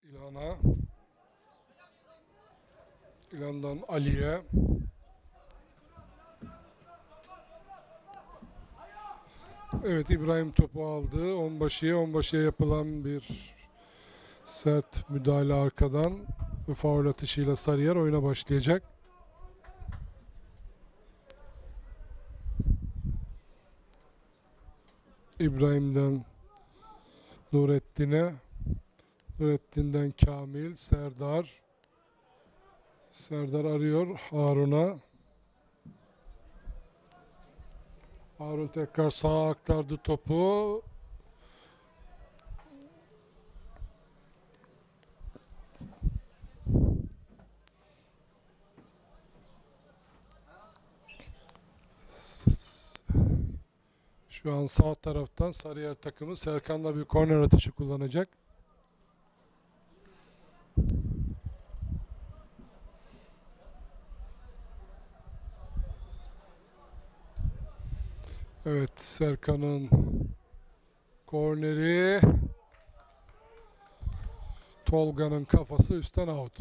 İlhan'a. İlhan'dan Ali'ye. Evet, İbrahim topu aldı. Onbaşı'ya yapılan bir sert müdahale arkadan ve faul atışıyla Sarıyer oyuna başlayacak. İbrahim'den Nurettin'e, Nurettin'den Kamil, Serdar arıyor Harun'a. Harun tekrar sağa aktardı topu. Şu an sağ taraftan Sarıyer takımı Serkan'la bir korner atışı kullanacak. Evet, Serkan'ın korneri, Tolga'nın kafası üstten out.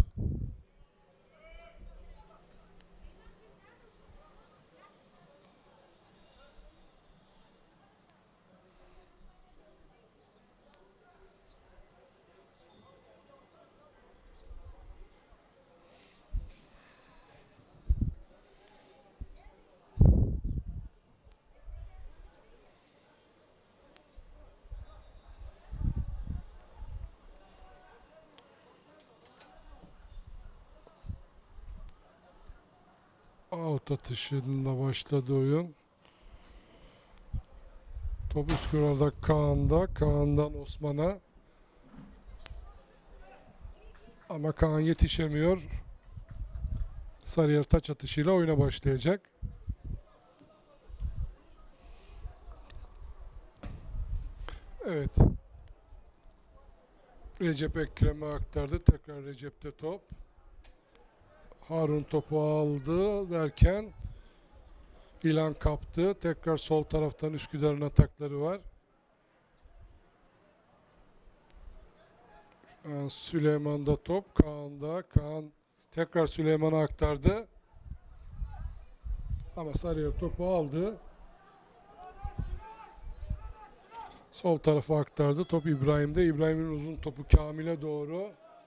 Out atışında başladı oyun. Top Üsküdar'da Kaan'da. Kaan'dan Osman'a. Ama Kaan yetişemiyor. Sarıyer taç atışıyla oyuna başlayacak. Evet. Recep Ekrem'e aktardı. Tekrar Recep'te top. Harun topu aldı derken İlhan kaptı. Tekrar sol taraftan Üsküdar'ın atakları var. Süleyman'da top. Kaan'da. Kaan tekrar Süleyman'a aktardı. Ama Sarıyer topu aldı. Sol tarafa aktardı. Top İbrahim'de. İbrahim'in uzun topu Kamil'e doğru.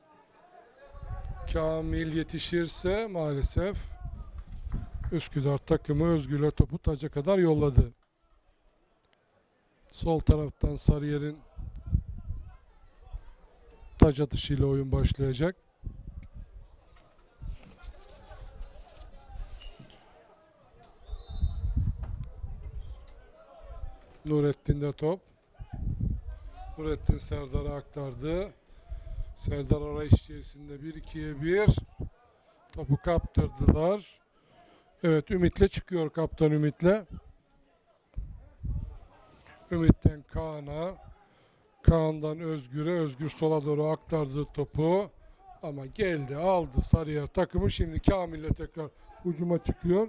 Kamil yetişirse maalesef Üsküdar takımı Özgürler topu taca kadar yolladı. Sol taraftan Sarıyer'in taç atışıyla oyun başlayacak. Nurettin'de top. Nurettin Serdar'a aktardı. Serdar arayış içerisinde 1-2'ye 1. Topu kaptırdılar. Evet, Ümit'le çıkıyor kaptan Ümit'le. Ümit'ten Kaan'a. Kaan'dan Özgür'e. Özgür sola doğru aktardı topu. Ama geldi, aldı Sarıyer takımı. Şimdi Kamil'le tekrar hücuma çıkıyor.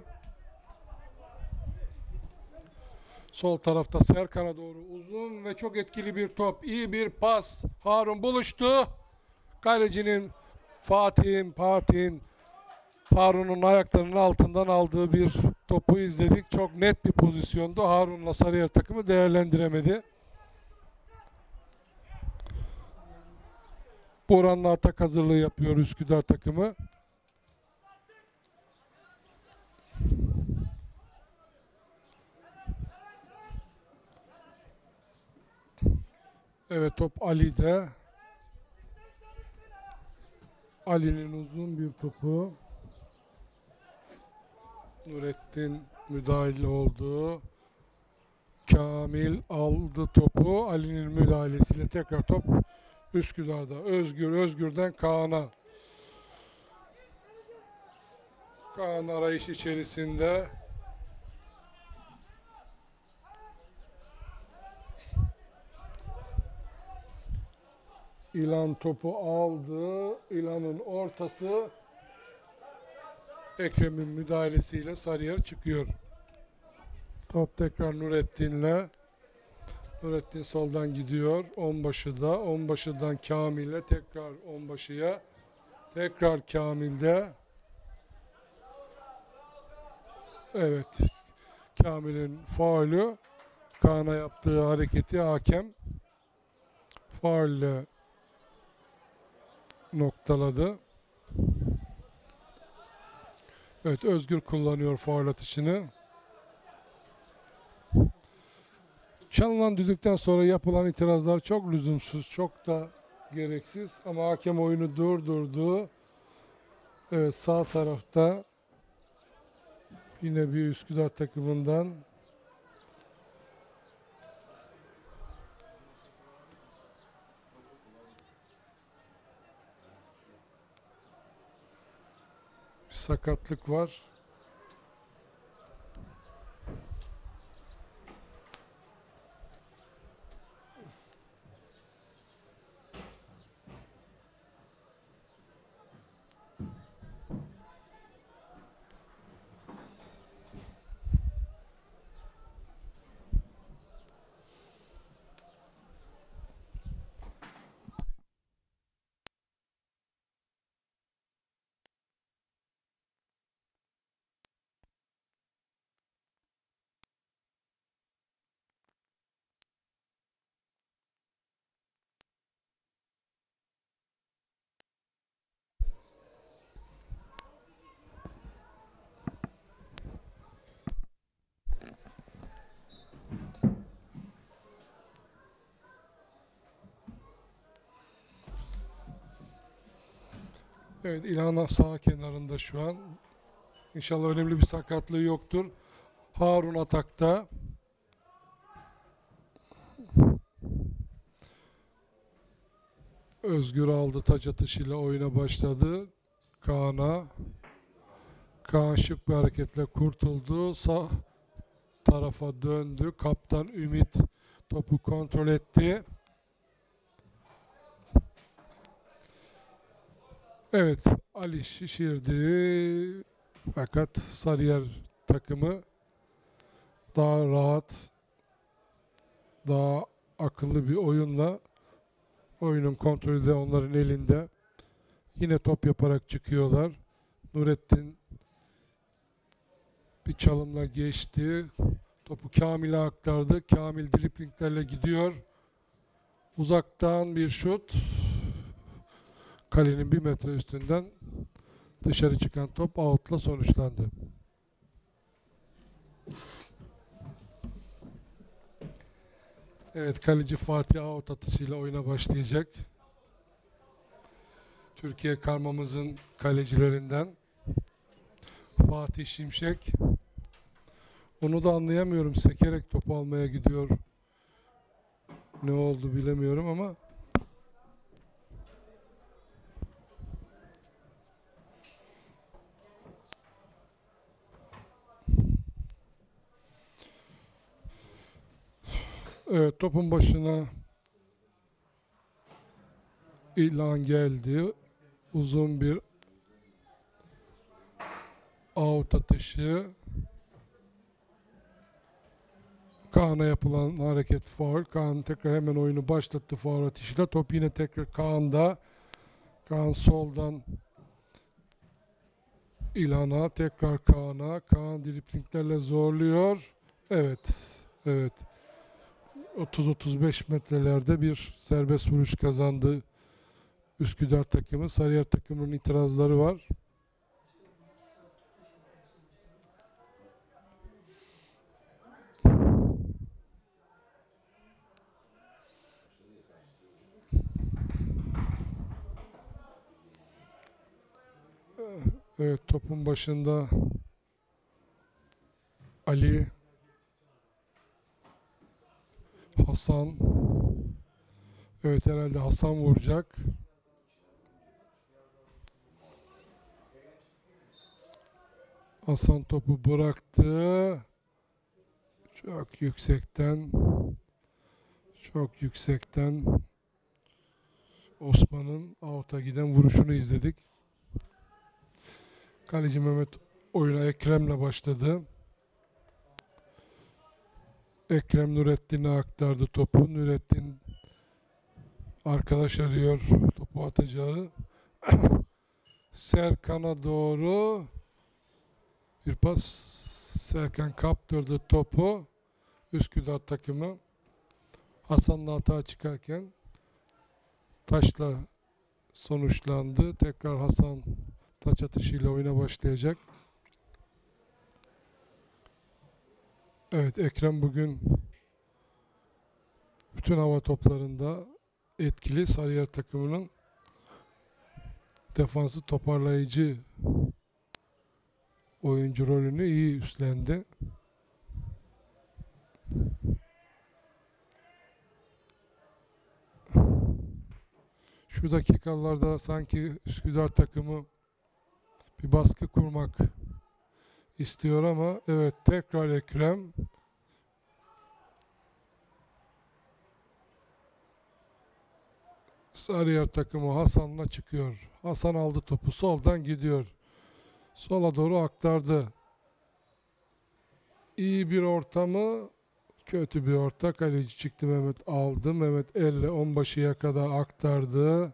Sol tarafta Serkan'a doğru uzun ve çok etkili bir top. İyi bir pas. Harun buluştu. Kalecinin Fatih'in Harun'un ayaklarının altından aldığı bir topu izledik. Çok net bir pozisyondu. Harun'la Sarıyer takımı değerlendiremedi. Boran'la atak hazırlığı yapıyor Üsküdar takımı. Evet, top Ali'de. Ali'nin uzun bir topu. Nurettin müdahale oldu. Kamil aldı topu. Ali'nin müdahalesiyle tekrar top Üsküdar'da. Özgür'den Kaan'a. Kaan arayış içerisinde. İlhan topu aldı. İlhan'ın ortası. Ekrem'in müdahalesiyle Sarıyer çıkıyor. Top tekrar Nurettin'le. Nurettin soldan gidiyor. Onbaşı da. Onbaşıdan Kamil'e. Tekrar onbaşıya. Tekrar Kamil'de. Evet. Kamil'in faulü. Kaan'a yaptığı hareketi hakem faulle noktaladı. Evet, Özgür kullanıyor faul atışını. Çalınan düdükten sonra yapılan itirazlar çok lüzumsuz, çok da gereksiz ama hakem oyunu durdurdu. Evet, sağ tarafta yine bir Üsküdar takımından bir sakatlık var. Evet, İlhan sağ kenarında şu an. İnşallah önemli bir sakatlığı yoktur. Harun atakta. Özgür aldı, taç atışıyla oyuna başladı. Kaan'a. Kaan şık bir hareketle kurtuldu. Sağ tarafa döndü. Kaptan Ümit topu kontrol etti. Evet, Ali şişirdi. Fakat Sarıyer takımı daha rahat, daha akıllı bir oyunla oyunun kontrolü de onların elinde. Yine top yaparak çıkıyorlar. Nurettin bir çalımla geçti. Topu Kamil'e aktardı. Kamil driplinglerle gidiyor. Uzaktan bir şut. Kalenin 1 metre üstünden dışarı çıkan top out'la sonuçlandı. Evet, kaleci Fatih out atışıyla oyuna başlayacak. Türkiye karmamızın kalecilerinden Fatih Şimşek. Onu da anlayamıyorum. Sekerek topu almaya gidiyor. Ne oldu bilemiyorum ama evet, topun başına İlhan geldi. Uzun bir out atışı. Kaan'a yapılan hareket faul. Kaan tekrar hemen oyunu başlattı faul atışıyla. Top yine tekrar Kaan'da. Kaan soldan İlhan'a, tekrar Kaan'a. Kaan driplinglerle zorluyor. Evet, evet. 30-35 metrelerde bir serbest vuruş kazandı Üsküdar takımı. Sarıyer takımının itirazları var. Evet, topun başında Ali, Hasan. Evet, herhalde Hasan vuracak. Hasan topu bıraktı. Çok yüksekten. Çok yüksekten Osman'ın out'a giden vuruşunu izledik. Kaleci Mehmet oyuna Ekrem'le başladı. Ekrem Nurettin'e aktardı topu. Nurettin arkadaş arıyor topu atacağı. Serkan'a doğru bir pas. Serkan kaptırdı topu. Üsküdar takımı Hasan'la hata çıkarken taçla sonuçlandı. Tekrar Hasan taç atışıyla oyuna başlayacak. Evet, Ekrem bugün bütün hava toplarında etkili. Sarıyer takımının defansı toparlayıcı oyuncu rolünü iyi üstlendi. Şu dakikalarda sanki Üsküdar takımı bir baskı kurmak istiyor ama evet, tekrar Ekrem. Sarıyer takımı Hasan'la çıkıyor. Hasan aldı topu, soldan gidiyor. Sola doğru aktardı. İyi bir orta mı? Kötü bir orta. Kaleci çıktı, Mehmet aldı. Mehmet elle onbaşıya kadar aktardı.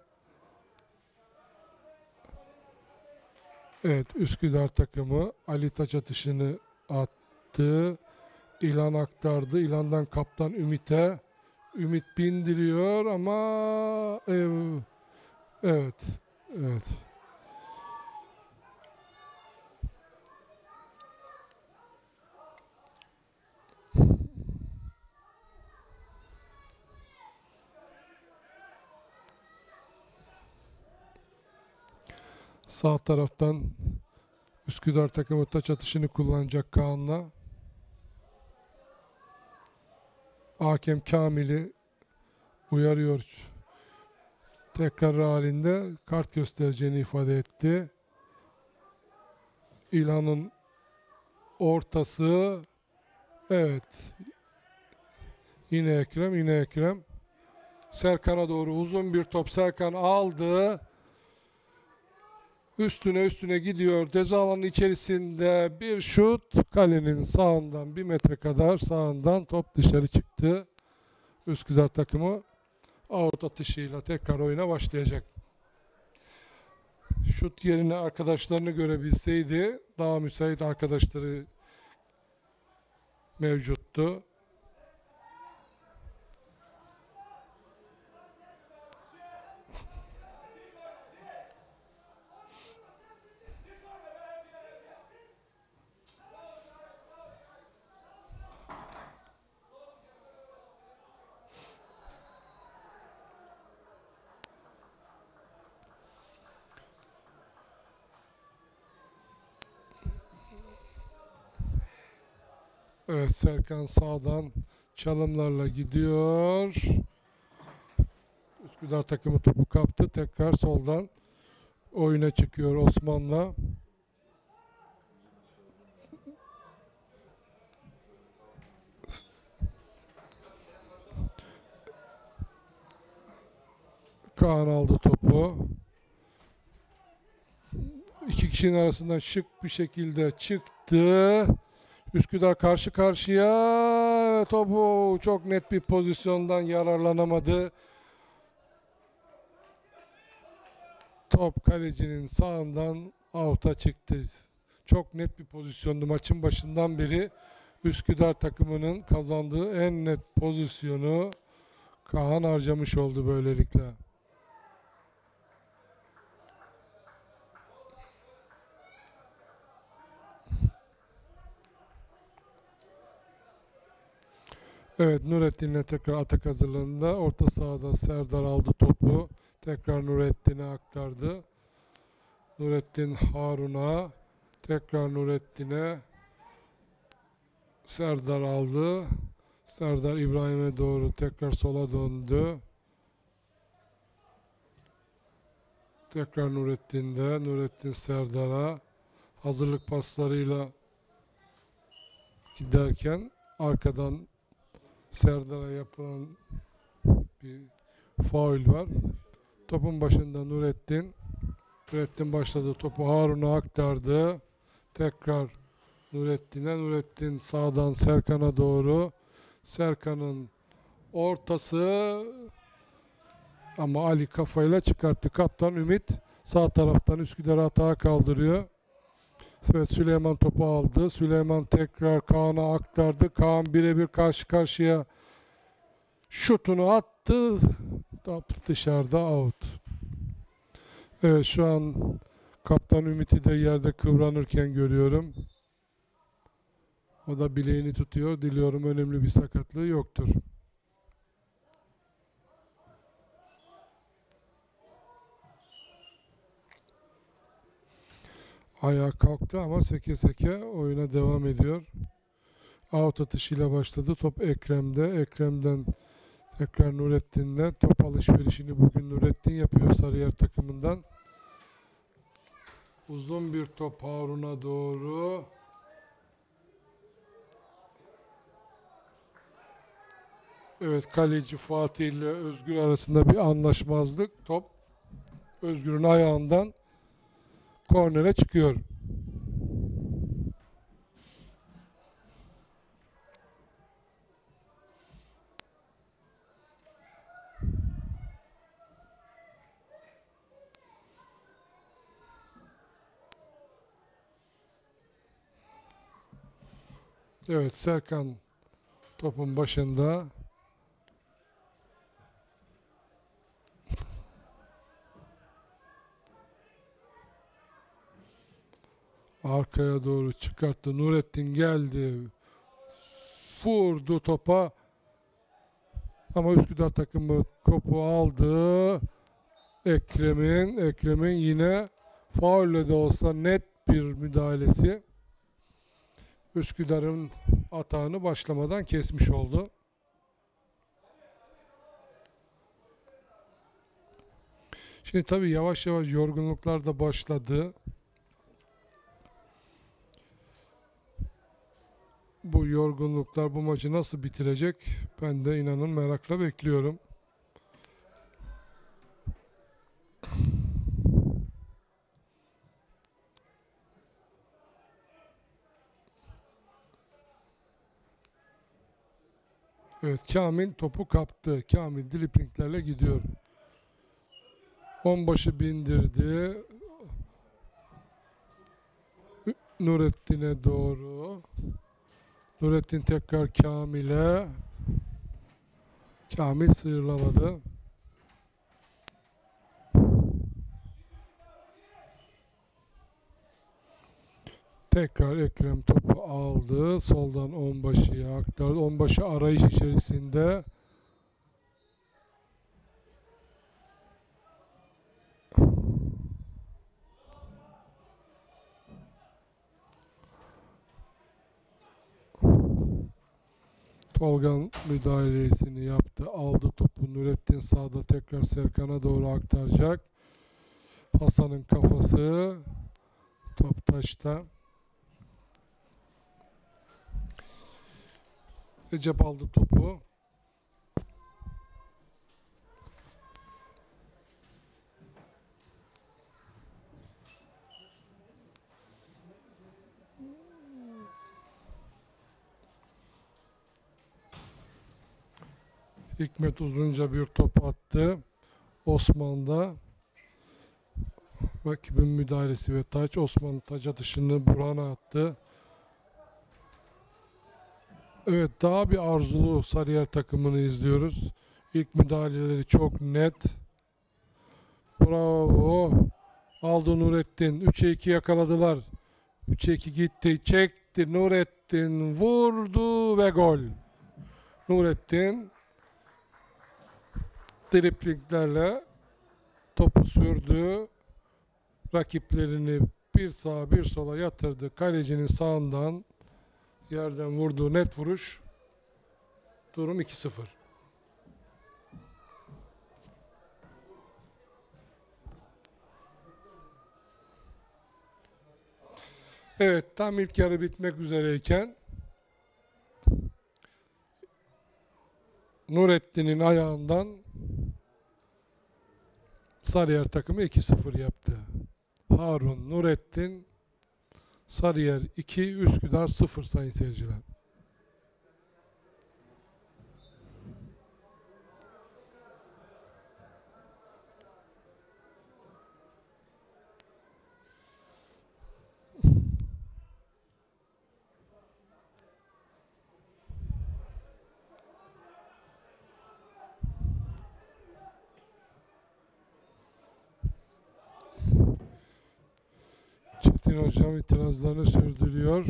Evet, Üsküdar takımı Ali taç atışını attı. İlhan aktardı. İlhan'dan kaptan Ümit'e. Ümit bindiriyor ama evet. Evet. Sağ taraftan Üsküdar takımı taç atışını kullanacak Kaan'la. Hakem Kamil'i uyarıyor. Tekrar halinde kart göstereceğini ifade etti. İlhan'ın ortası. Evet. Yine Ekrem. Serkan'a doğru uzun bir top. Serkan aldı. Üstüne gidiyor. Ceza alanının içerisinde bir şut. Kalenin sağından 1 metre kadar sağından top dışarı çıktı. Üsküdar takımı out atışıyla tekrar oyuna başlayacak. Şut yerine arkadaşlarını görebilseydi, daha müsait arkadaşları mevcuttu. Evet, Serkan sağdan çalımlarla gidiyor. Üsküdar takımı topu kaptı. Tekrar soldan oyuna çıkıyor Osman'la. Kaan aldı topu. İki kişinin arasından şık bir şekilde çıktı. Üsküdar karşı karşıya, topu çok net bir pozisyondan yararlanamadı. Top kalecinin sağından out'a çıktı. Çok net bir pozisyondu. Maçın başından beri Üsküdar takımının kazandığı en net pozisyonu Kaan harcamış oldu böylelikle. Evet, Nurettin'le tekrar atak hazırlığında. Orta sahada Serdar aldı topu. Tekrar Nurettin'e aktardı. Nurettin Harun'a. Tekrar Nurettin'e. Serdar aldı. Serdar İbrahim'e doğru tekrar sola döndü. Tekrar Nurettin'de. Nurettin Serdar'a. Hazırlık paslarıyla giderken arkadan Serdar'a yapılan bir faul var. Topun başında Nurettin. Nurettin başladı. Topu Harun'a aktardı. Tekrar Nurettin'e. Nurettin sağdan Serkan'a doğru. Serkan'ın ortası ama Ali kafayla çıkarttı. Kaptan Ümit sağ taraftan Üsküdar'ı atağa kaldırıyor. Evet, Süleyman topu aldı. Süleyman tekrar Kaan'a aktardı. Kaan birebir karşı karşıya şutunu attı. Top dışarıda, out. Evet, şu an Kaptan Ümit'i de yerde kıvranırken görüyorum. O da bileğini tutuyor. Diliyorum önemli bir sakatlığı yoktur. Ayağa kalktı ama seke seke oyuna devam ediyor. Out atışıyla başladı. Top Ekrem'de. Ekrem'den tekrar Nurettin'le. Top alışverişini bugün Nurettin yapıyor Sarıyer takımından. Uzun bir top Harun'a doğru. Evet, kaleci Fatih ile Özgür arasında bir anlaşmazlık. Top Özgür'ün ayağından kornere çıkıyor. Evet, Serkan topun başında. Arkaya doğru çıkarttı. Nurettin geldi. Vurdu topa. Ama Üsküdar takımı topu aldı. Ekrem'in yine faulle de olsa net bir müdahalesi Üsküdar'ın atağını başlamadan kesmiş oldu. Şimdi tabii yavaş yavaş yorgunluklar da başladı. Bu yorgunluklar bu maçı nasıl bitirecek? Ben de inanın merakla bekliyorum. Evet, Kamil topu kaptı. Kamil driplinglerle gidiyor. Onbaşı bindirdi. Nurettin'e doğru. Nurettin tekrar Kamil'e. Kamil sıyırlamadı. Tekrar Ekrem topu aldı. Soldan Onbaşı'ya aktardı. Onbaşı arayış içerisinde. Tolga müdahalesini yaptı. Aldı topu. Nurettin sağda tekrar Serkan'a doğru aktaracak. Hasan'ın kafası. Top taşta. Recep aldı topu. Hikmet uzunca bir top attı. Osman da rakibin müdahalesi ve taç. Osman taç atışını Burhan'a attı. Evet, daha bir arzulu Sarıyer takımını izliyoruz. İlk müdahaleleri çok net. Bravo. Aldı Nurettin. 3'e 2 yakaladılar. 3'e 2 gitti. Çekti. Nurettin vurdu ve gol. Nurettin driplinglerle topu sürdü. Rakiplerini bir sağa bir sola yatırdı. Kalecinin sağından yerden vurduğu net vuruş. Durum 2-0. Evet, tam ilk yarı bitmek üzereyken Nurettin'in ayağından Sarıyer takımı 2-0 yaptı. Harun, Nurettin, Sarıyer 2, Üsküdar 0 sayın seyirciler. Nurettin Hocam itirazlarını sürdürüyor.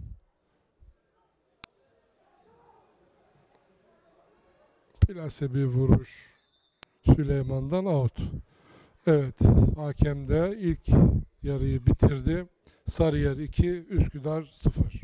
Plase bir vuruş. Süleyman'dan out. Evet, hakem de ilk yarıyı bitirdi. Sarıyer 2, Üsküdar 0.